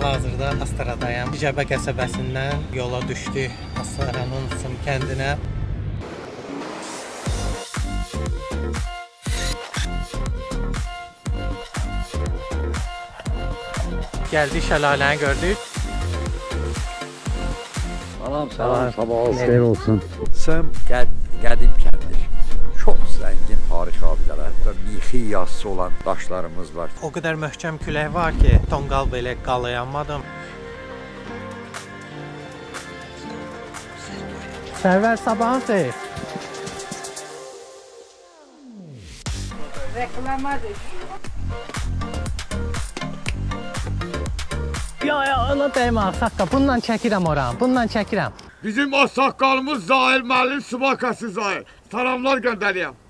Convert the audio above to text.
Hal-hazırda Astaradayım. Cəbə qəsəbəsindən yola düşdük Astaranın Sım kəndinə. Gəldik, şəlaləni gördük. Salam, sabah olsun. Xeyir olsun. Sım qədim kəndir. Çox zəngin tarixi abidələr. Hətta mixi yazısı olan daşlarımız var. O qədər möhkəm külək var ki, tonqal belə qalayanmadım. Sərvər, sabahın xeyir. Reklamadır. Ya, ona dəymə, Ağsaqqal. Bununla çəkirəm oram, bununla çəkirəm. Bizim o saqqalımız Zahir müəllim Subakası Zahir. Salamlar göndəriyəm.